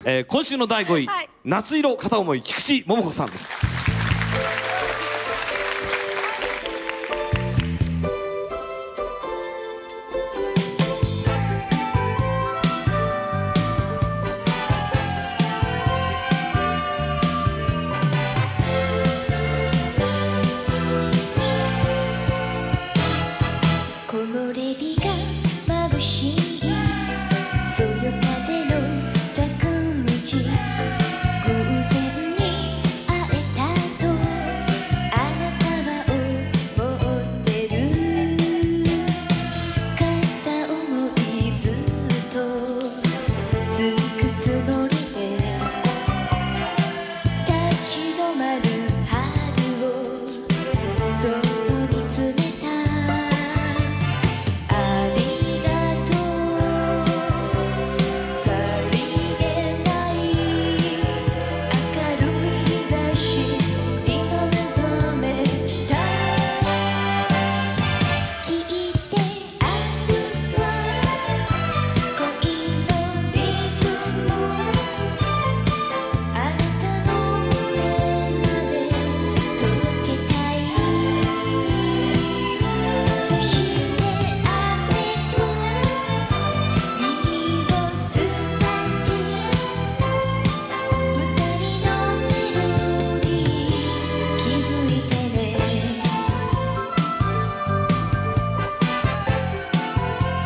今週の第5位、 はい、 夏色片思い菊池桃子さんです。 木漏れ日が眩しいそよ風の坂道偶然に会えたとあなたは思ってる片思いずっと続くつもりで立ち止まる春をそっと見つめた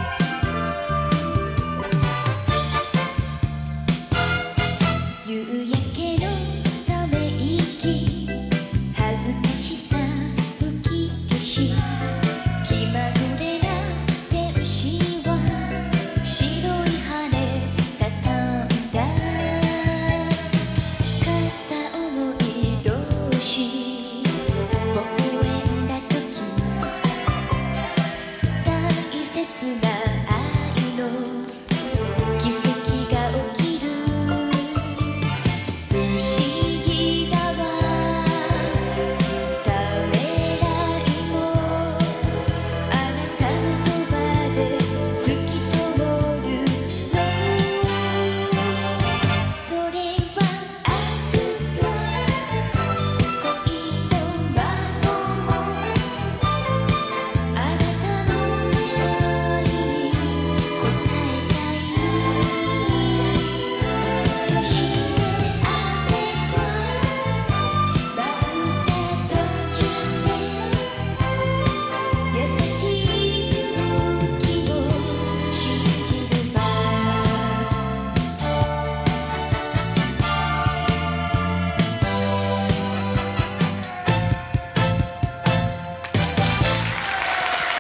夕焼